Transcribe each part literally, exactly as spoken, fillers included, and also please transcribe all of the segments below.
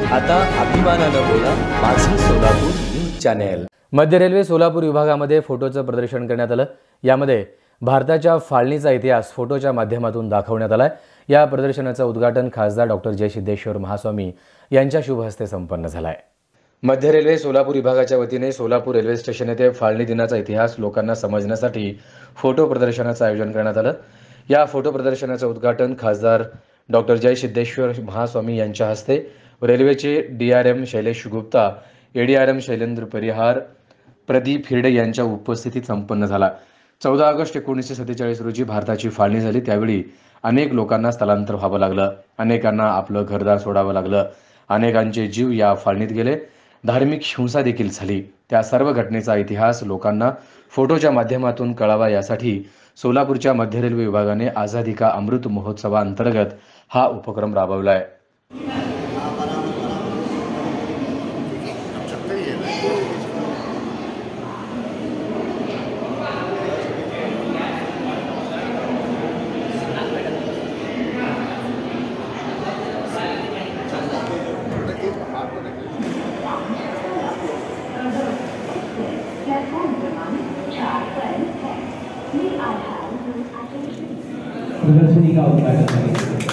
आता अभिमानानं बोला, माझं सोलापूर न्यूज चॅनेल. मध्य रेल्वे सोलापूर विभागामध्ये फोटोचं प्रदर्शन करण्यात आलं. यामध्ये भारताच्या फाळणीचा इतिहास फोटोच्या माध्यमातून दाखवण्यात आलाय. या प्रदर्शनाचं उद्घाटन खासदार डॉक्टर जय सिद्धेश्वर महास्वामी यांच्या शुभ हस्ते संपन्न झालंय. मध्य रेल्वे सोलापूर विभागाच्या वतीने सोलापूर रेल्वे स्टेशन येथे फाळणी दिनाचा इतिहास लोकांना समजण्यासाठी फोटो प्रदर्शनाचं आयोजन करण्यात आलं. या फोटो प्रदर्शनाचं उद्घाटन खासदार डॉक्टर जय सिद्धेश्वर महास्वामी यांच्या हस्ते, रेल्वेचे D R M Shailesh Gupta, A D R M Shailendra Parihar, Pradeep Hirde यांच्या उपस्थितीत संपन्न झाला. चौदा ऑगस्ट एकोणीसशे सत्तेचाळीस रोजी भारताची फाळणी झाली. त्यावेळी अनेक लोकांना स्थलांतर व्हावं लागलं, अनेकांना आपलं घरदार सोडावं लागलं, अनेकांचे जीव या फाळणीत गेले, धार्मिक हिंसा देखील झाली. त्या सर्व घटनेचा इतिहास लोकांना फोटोच्या माध्यमातून कळावा यासाठी सोलापूरच्या मध्य रेल्वे विभागाने आझादी का अमृत महोत्सवाअंतर्गत हा उपक्रम राबवला आहे. प्रदर्शनी का उद्घाटन करेंगे.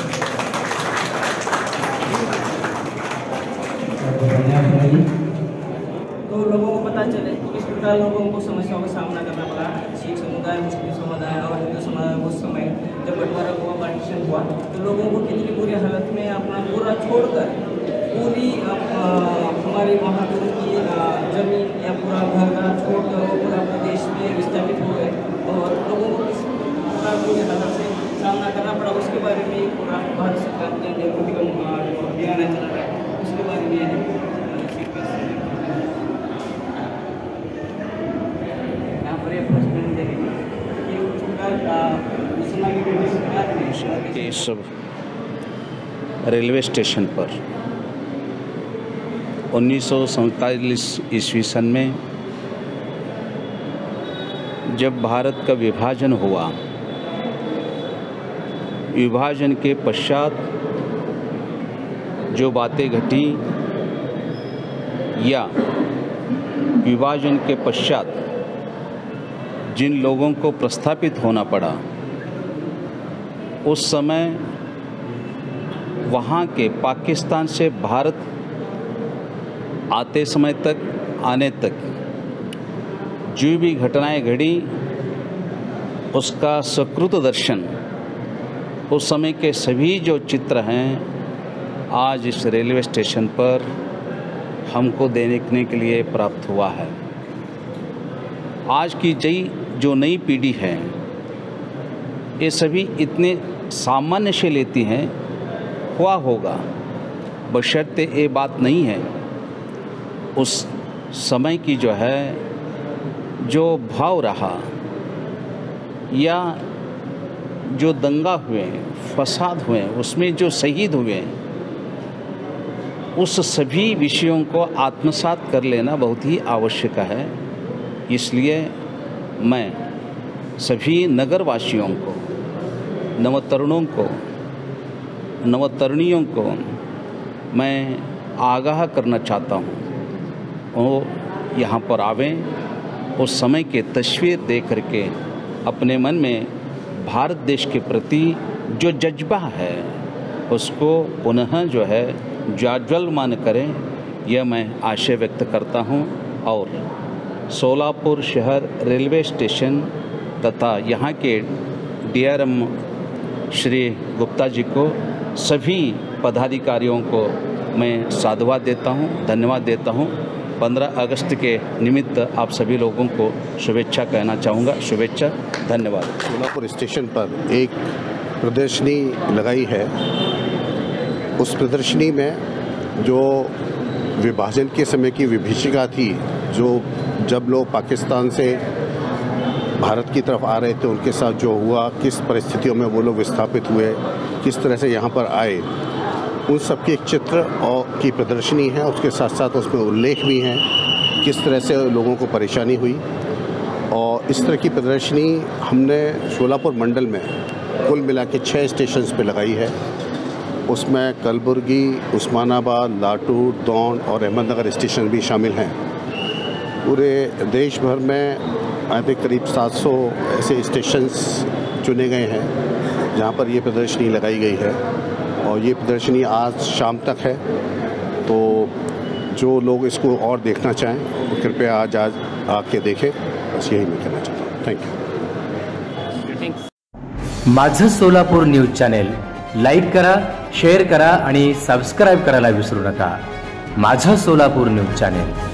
तो लोगों को पता चले किस प्रकार लोगों को समस्याओं का सामना करना पड़ा. सिख समुदाय, मुस्लिम समुदाय और हिंदू समुदाय उस समय जब बंटवारा हुआ, पार्टीशन हुआ, तो लोगों को कितनी बुरी हालत में अपना पूरा छोड़कर पूरी हमारी वहाँ की जमीन या पूरा घर छोड़कर वो पूरा अपने देश में विस्थापित हो गए और लोगों को किस प्रकार बुरी हालत से सामना करना पड़ा. उसके बारे में पूरा भारत सरकार ने अभियान चला रहा है. उसके बारे में यहाँ पर कि इस रेलवे स्टेशन पर उन्नीस सौ सैंतालीस ईस्वी सन में जब भारत का विभाजन हुआ, विभाजन के पश्चात जो बातें घटी या विभाजन के पश्चात जिन लोगों को प्रस्थापित होना पड़ा, उस समय वहाँ के पाकिस्तान से भारत आते समय तक आने तक जो भी घटनाएं घड़ी, उसका सकृत दर्शन उस समय के सभी जो चित्र हैं आज इस रेलवे स्टेशन पर हमको देखने के लिए प्राप्त हुआ है. आज की जई जो नई पीढ़ी है, ये सभी इतने सामान्य से लेती हैं, हुआ होगा, बशर्ते ये बात नहीं है उस समय की जो है जो भाव रहा या जो दंगा हुए, फसाद हुए, उसमें जो शहीद हुए, उस सभी विषयों को आत्मसात कर लेना बहुत ही आवश्यक है. इसलिए मैं सभी नगरवासियों को, नवतरुणों को, नवतरुणियों को मैं आगाह करना चाहता हूँ, वो यहाँ पर आवें, उस समय के तस्वीर देख करके अपने मन में भारत देश के प्रति जो जज्बा है उसको पुनः जो है ज्वाज्वल्यमान करें, यह मैं आशय व्यक्त करता हूं. और सोलापुर शहर रेलवे स्टेशन तथा यहाँ के D R M Shri Gupta ji को, सभी पदाधिकारियों को मैं साधुवाद देता हूं, धन्यवाद देता हूं. पंद्रह अगस्त के निमित्त आप सभी लोगों को शुभेच्छा कहना चाहूँगा. शुभेच्छा, धन्यवाद. सोलापुर स्टेशन पर एक प्रदर्शनी लगाई है. उस प्रदर्शनी में जो विभाजन के समय की विभीषिका थी, जो जब लोग पाकिस्तान से भारत की तरफ आ रहे थे, उनके साथ जो हुआ, किस परिस्थितियों में वो लोग विस्थापित हुए, किस तरह से यहाँ पर आए, उन सब की एक चित्र और की प्रदर्शनी है. उसके साथ साथ उसमें उल्लेख भी हैं किस तरह से लोगों को परेशानी हुई. और इस तरह की प्रदर्शनी हमने सोलापुर मंडल में कुल मिला के छः स्टेशंस पे लगाई है. उसमें कलबुर्गी, उस्मानाबाद, लातूर, दौंड और अहमदनगर स्टेशन भी शामिल हैं। पूरे देश भर में आई थिंक करीब सात सौ ऐसे स्टेशंस चुने गए हैं जहाँ पर ये प्रदर्शनी लगाई गई है और ये प्रदर्शनी आज शाम तक है। तो जो लोग इसको और देखना चाहें तो कृपया आज आज आके देखें। बस यही मैं कहना चाहता हूँ। Thank you. माझं सोलापूर न्यूज चॅनेल लाईक करा, शेअर करा आणि सबस्क्राईब करायला विसरू नका। माझं सोलापूर न्यूज चॅनेल।